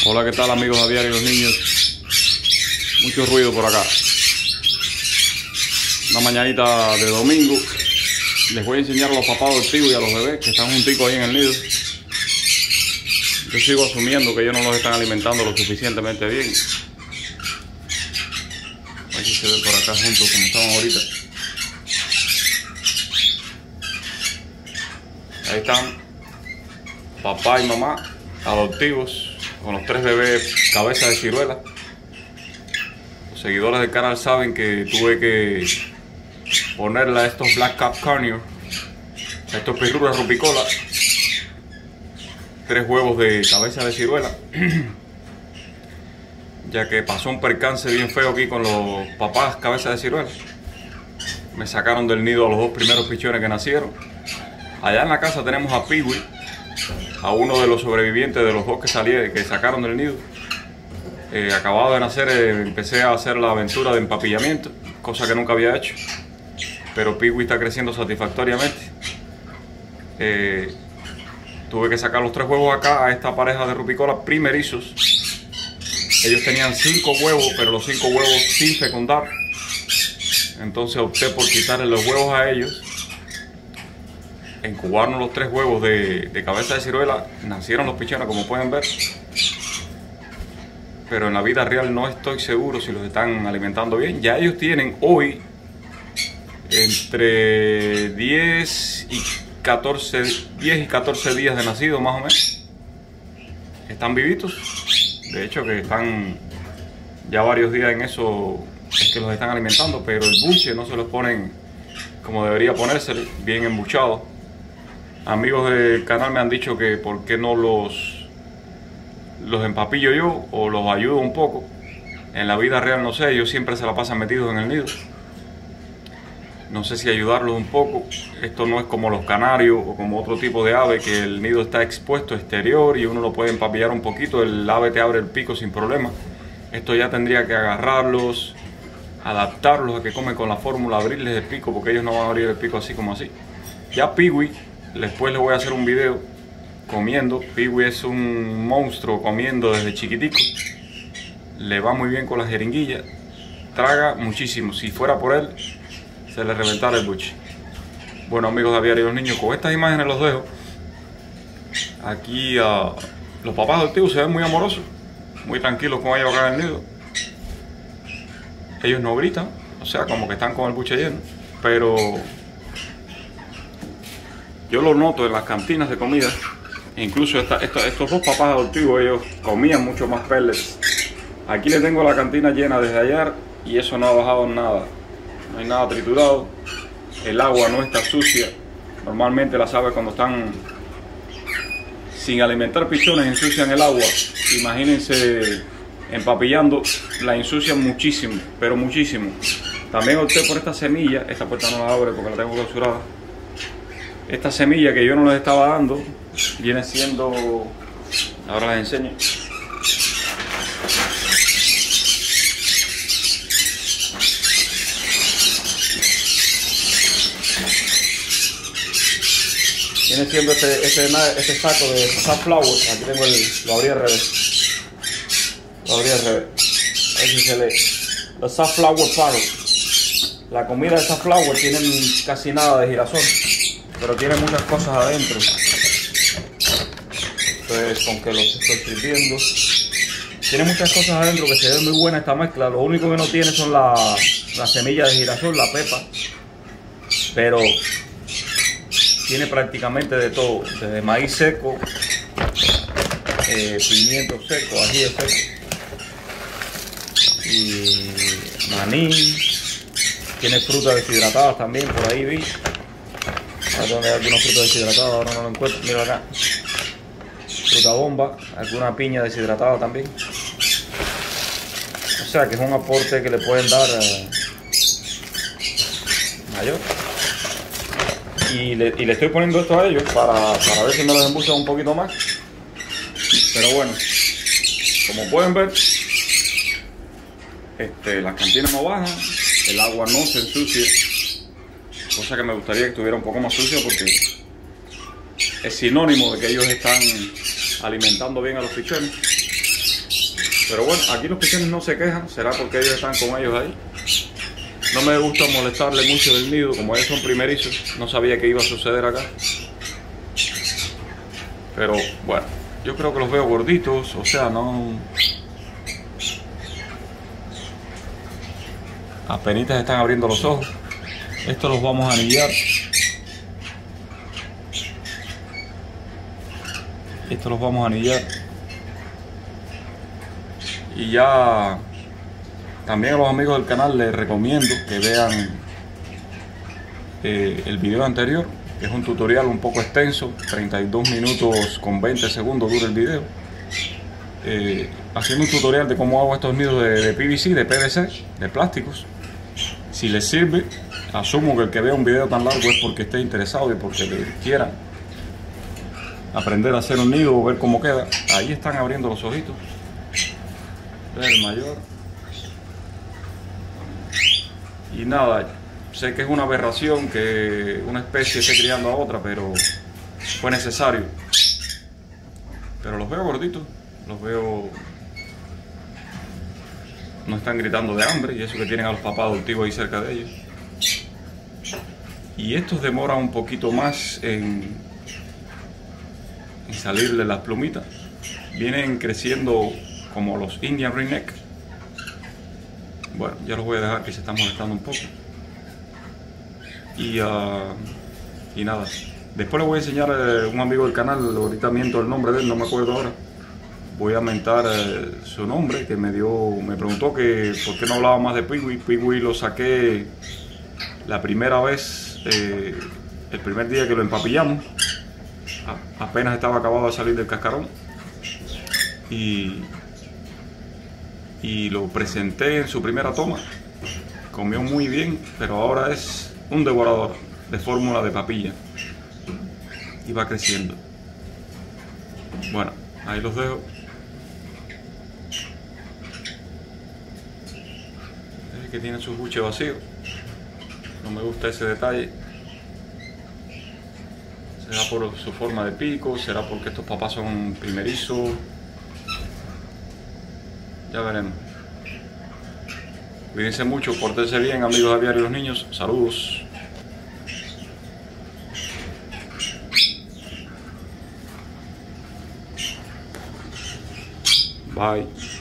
Hola, ¿qué tal amigos a diario los niños? Mucho ruido por acá. Una mañanita de domingo. Les voy a enseñar a los papás adoptivos y a los bebés que están junticos ahí en el nido. Yo sigo asumiendo que ellos no los están alimentando lo suficientemente bien. A ver si se ve por acá juntos como estaban ahorita. Ahí están papá y mamá adoptivos con los 3 bebés cabeza de ciruela. Los seguidores del canal saben que tuve que ponerle a estos Black Cap Carnivore, a estos pirruras rupicola, 3 huevos de cabeza de ciruela, ya que pasó un percance bien feo aquí con los papás cabeza de ciruela. Me sacaron del nido a los 2 primeros pichones que nacieron. Allá en la casa tenemos a Peewee, a uno de los sobrevivientes de los 2 que sacaron del nido. Acabado de nacer, empecé a hacer la aventura de empapillamiento, cosa que nunca había hecho, pero Peewee está creciendo satisfactoriamente. Tuve que sacar los 3 huevos acá a esta pareja de rupicola primerizos. Ellos tenían 5 huevos, pero los 5 huevos sin fecundar. Entonces opté por quitarle los huevos a ellos, incubarnos los 3 huevos de cabeza de ciruela. Nacieron los pichones, como pueden ver, pero en la vida real no estoy seguro si los están alimentando bien. Ya ellos tienen hoy entre 10 y 14 días de nacido, más o menos. Están vivitos, de hecho que están ya varios días en eso, es que los están alimentando, pero el buche no se los ponen como debería ponerse, bien embuchado. Amigos del canal me han dicho que por qué no los empapillo yo o los ayudo un poco. En la vida real no sé, ellos siempre se la pasan metidos en el nido. No sé si ayudarlos un poco. Esto no es como los canarios o como otro tipo de ave, que el nido está expuesto exterior y uno lo puede empapillar un poquito, el ave te abre el pico sin problema. Esto ya tendría que agarrarlos, adaptarlos a que comen con la fórmula, abrirles el pico, porque ellos no van a abrir el pico así como así. Ya Peewee, después les voy a hacer un video comiendo. Peewee es un monstruo comiendo desde chiquitico. Le va muy bien con las jeringuillas. Traga muchísimo. Si fuera por él, se le reventara el buche. Bueno amigos de diario los niños, con estas imágenes los dejo. Aquí los papás adoptivos se ven muy amorosos, muy tranquilos con ellos acá en el nido. Ellos no gritan, o sea, como que están con el buche lleno, pero yo lo noto en las cantinas de comida. Incluso estos 2 papás adoptivos, ellos comían mucho más pellets. Aquí le tengo la cantina llena desde ayer y eso no ha bajado nada. No hay nada triturado. El agua no está sucia. Normalmente las aves cuando están sin alimentar pichones ensucian el agua. Imagínense empapillando, la ensucian muchísimo, pero muchísimo. También opté por esta semilla. Esta puerta no la abre porque la tengo clausurada. Esta semilla que yo no les estaba dando viene siendo, ahora les enseño. Viene siendo este saco de safflower. Aquí tengo lo abrí al revés. Lo abrí al revés. A ver si se lee. Los safflower parrots. La comida de safflower tienen casi nada de girasol, pero tiene muchas cosas adentro. Entonces, con que los estoy sirviendo, tiene muchas cosas adentro que se ve muy buena esta mezcla. Lo único que no tiene son las semillas de girasol, la pepa, pero tiene prácticamente de todo, desde maíz seco, pimiento seco, ají seco y maní. Tiene frutas deshidratadas también, por ahí vi. A ver dónde hay algunas frutas deshidratadas, ahora no lo encuentro. Mira acá, fruta bomba, alguna piña deshidratada también. O sea que es un aporte que le pueden dar mayor. Y le estoy poniendo esto a ellos para ver si me los embuchan un poquito más. Pero bueno, como pueden ver, las cantinas no bajan, el agua no se ensucia, cosa que me gustaría que estuviera un poco más sucia porque es sinónimo de que ellos están alimentando bien a los pichones. Pero bueno, aquí los pequeños no se quejan, será porque ellos están con ellos ahí. No me gusta molestarle mucho del nido, como ellos son primerizos, no sabía que iba a suceder acá. Pero bueno, yo creo que los veo gorditos, o sea, no... Apenitas están abriendo los ojos. Estos los vamos a anillar. Estos los vamos a anillar. Y ya también a los amigos del canal les recomiendo que vean el video anterior, que es un tutorial un poco extenso, 32 minutos con 20 segundos dura el video, haciendo un tutorial de cómo hago estos nidos de PVC, de PVC, de plásticos. Si les sirve, asumo que el que vea un video tan largo es porque esté interesado y porque le quiera aprender a hacer un nido o ver cómo queda. Ahí están abriendo los ojitos. El mayor. Y nada, sé que es una aberración que una especie esté criando a otra, pero fue necesario. Pero los veo gorditos, los veo... No están gritando de hambre, y eso que tienen a los papás adoptivos ahí cerca de ellos. Y estos demoran un poquito más en salirle las plumitas. Vienen creciendo como los Indian Ringneck. Bueno, ya los voy a dejar que se están molestando un poco. Y nada, después les voy a enseñar a un amigo del canal, ahorita miento el nombre de él, no me acuerdo ahora. Voy a mentar su nombre, que me preguntó que por qué no hablaba más de Pee-wee. Pee-wee lo saqué la primera vez, el primer día que lo empapillamos. Apenas estaba acabado de salir del cascarón. Y lo presenté en su primera toma. Comió muy bien, pero ahora es un devorador de fórmula de papilla. Y va creciendo. Bueno, ahí los dejo. Que tienen su buche vacío. No me gusta ese detalle. Será por su forma de pico, será porque estos papás son primerizos. Ya veremos. Cuídense mucho, pórtense bien, amigos de Aviario y los niños. Saludos. Bye.